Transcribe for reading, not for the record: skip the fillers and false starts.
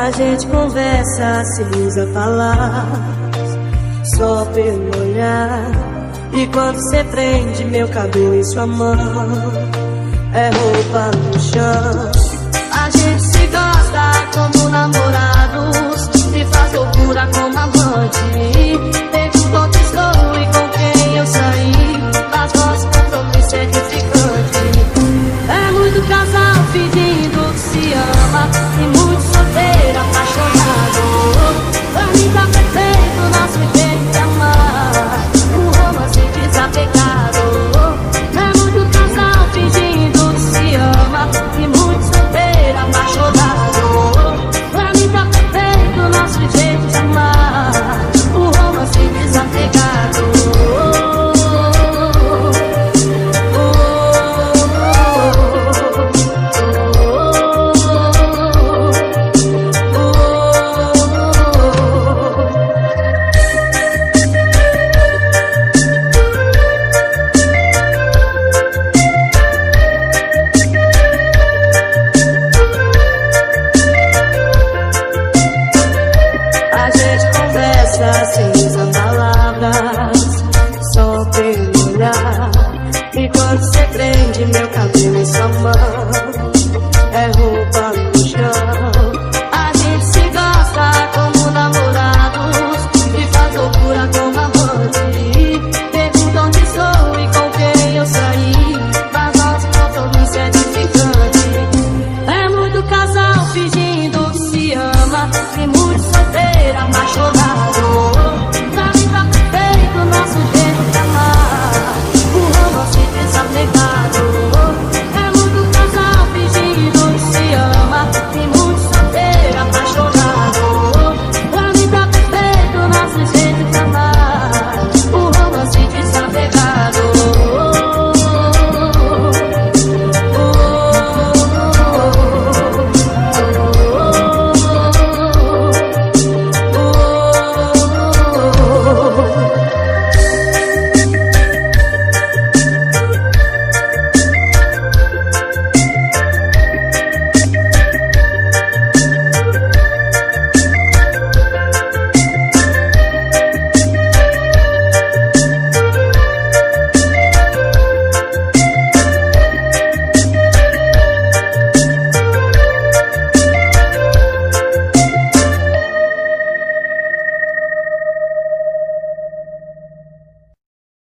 A gente conversa sem usar palavras, só pelo olhar. E quando cê prende meu cabelo em sua mão, é roupa no chão. A gente se gosta como namorados e faz loucura como amante. Pergunto onde estou e com quem eu saí, faz nosso compromisso edificante. É muito casal fingindo que se ama e muito solteiro apaixonado. Pra mim tá perfeito o nosso jeito de amar, um romance desapegado. É muito casal fingindo que se ama e muito solteiro apaixonado. Pra mim tá perfeito o nosso jeito de amar, um romance desapegado. Sem usar palavras, só pelo olhar. E quando cê prende meu cabelo em sua mão, é roupa no chão. A gente se gosta como namorados e faz loucura como amante. Pergunta onde sou e com quem eu saí, mas nosso compromisso é edificante. É muito casal fingindo que se ama e muito